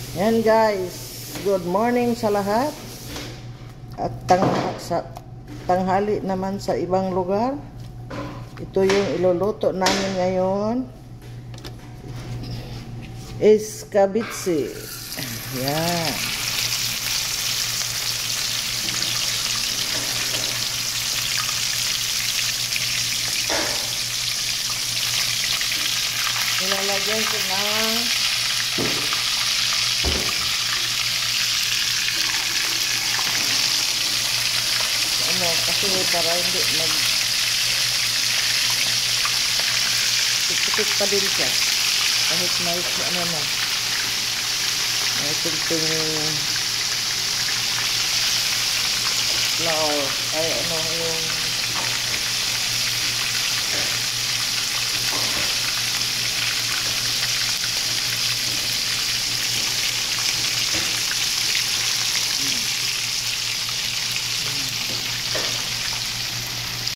Yan guys, good morning sa lahat. At tanghali naman sa ibang lugar. Ito yung iluluto namin ngayon. Escabitsi. Yan. Nilalagyan ko ng kasi para hindi tik-tik pa din siya kahit may may kunting flour ay yung